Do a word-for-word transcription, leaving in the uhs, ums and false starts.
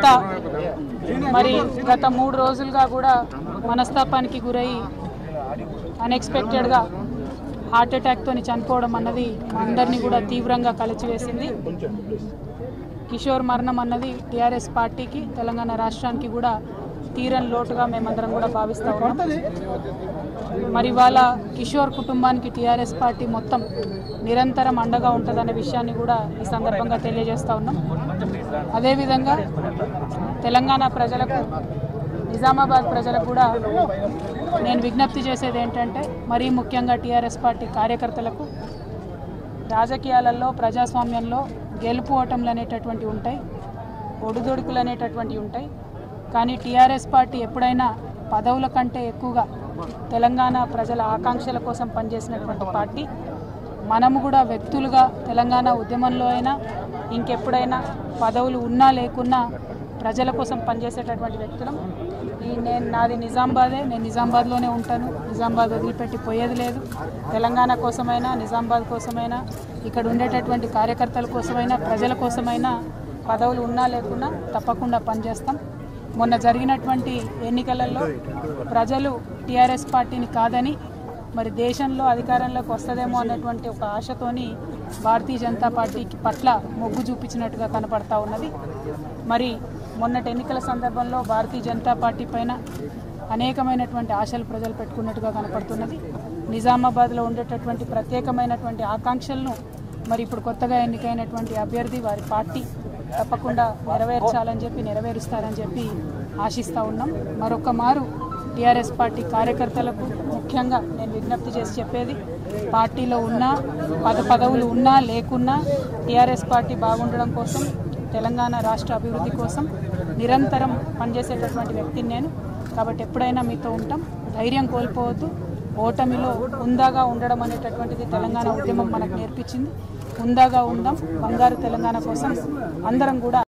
భర్త మరి గత మూడు రోజులుగా కూడా మనస్తాపానికి గురై అన్ఎక్స్పెక్టెడ్గా హార్ట్ అటాక్తో చనిపోవడం అన్నది అందరినీ కూడా తీవ్రంగా కలిచివేసింది. కిషోర్ మరణం అన్నది టీఆర్ఎస్ పార్టీకి తెలంగాణ రాష్ట్రానికి కూడా తీరని లోటుగా మేమందరం కూడా భావిస్తూ ఉన్నాం. మరి వాళ్ళ కిషోర్ కుటుంబానికి టీఆర్ఎస్ పార్టీ మొత్తం నిరంతరం అండగా ఉంటుందనే విషయాన్ని కూడా ఈ సందర్భంగా తెలియజేస్తూ ఉన్నాం. అదేవిధంగా తెలంగాణ ప్రజలకు, నిజామాబాద్ ప్రజలకు కూడా నేను విజ్ఞప్తి చేసేది ఏంటంటే, మరీ ముఖ్యంగా టీఆర్ఎస్ పార్టీ కార్యకర్తలకు రాజకీయాలలో, ప్రజాస్వామ్యంలో గెలుపు ఓటములు అనేటటువంటివి ఉంటాయి, ఒడిదొడుకులు అనేటటువంటివి ఉంటాయి. కానీ టీఆర్ఎస్ పార్టీ ఎప్పుడైనా పదవుల కంటే ఎక్కువగా తెలంగాణ ప్రజల ఆకాంక్షల కోసం పనిచేసినటువంటి పార్టీ. మనము కూడా వ్యక్తులుగా తెలంగాణ ఉద్యమంలో అయినా ఇంకెప్పుడైనా పదవులు ఉన్నా లేకున్నా ప్రజల కోసం పనిచేసేటటువంటి వ్యక్తులం. ఈ నేను నాది నిజామాబాదే, నేను నిజామాబాద్లోనే ఉంటాను, నిజామాబాద్ వదిలిపెట్టి పోయేది లేదు. తెలంగాణ కోసమైనా, నిజామాబాద్ కోసమైనా, ఇక్కడ ఉండేటటువంటి కార్యకర్తల కోసమైనా, ప్రజల కోసమైనా పదవులు ఉన్నా లేకున్నా తప్పకుండా పనిచేస్తాం. మొన్న జరిగినటువంటి ఎన్నికలలో ప్రజలు టీఆర్ఎస్ పార్టీని కాదని మరి దేశంలో అధికారంలోకి వస్తుందేమో అన్నటువంటి ఒక ఆశతోని భారతీయ జనతా పార్టీకి పట్ల మొగ్గు చూపించినట్టుగా కనపడతా ఉన్నది. మరి మొన్నటి ఎన్నికల సందర్భంలో భారతీయ జనతా పార్టీ పైన అనేకమైనటువంటి ఆశలు ప్రజలు పెట్టుకున్నట్టుగా కనపడుతున్నది. నిజామాబాద్లో ఉండేటటువంటి ప్రత్యేకమైనటువంటి ఆకాంక్షలను మరి ఇప్పుడు కొత్తగా ఎన్నికైనటువంటి అభ్యర్థి, వారి పార్టీ తప్పకుండా నెరవేర్చాలని చెప్పి నెరవేరుస్తారని చెప్పి ఆశిస్తూ ఉన్నాం. మరొక మారు టీఆర్ఎస్ పార్టీ కార్యకర్తలకు ముఖ్యంగా నేను విజ్ఞప్తి చేసి చెప్పేది, పార్టీలో ఉన్నా, పద పదవులు ఉన్నా లేకున్నా టీఆర్ఎస్ పార్టీ బాగుండడం కోసం, తెలంగాణ రాష్ట్ర అభివృద్ధి కోసం నిరంతరం పనిచేసేటటువంటి వ్యక్తిని నేను. కాబట్టి ఎప్పుడైనా మీతో ఉంటాం. ధైర్యం కోల్పోవద్దు. ఓటమిలో హుందాగా ఉండడం అనేటటువంటిది తెలంగాణ ఉద్యమం మనకు నేర్పించింది. హుందాగా ఉందాం. బంగారు తెలంగాణ కోసం అందరం కూడా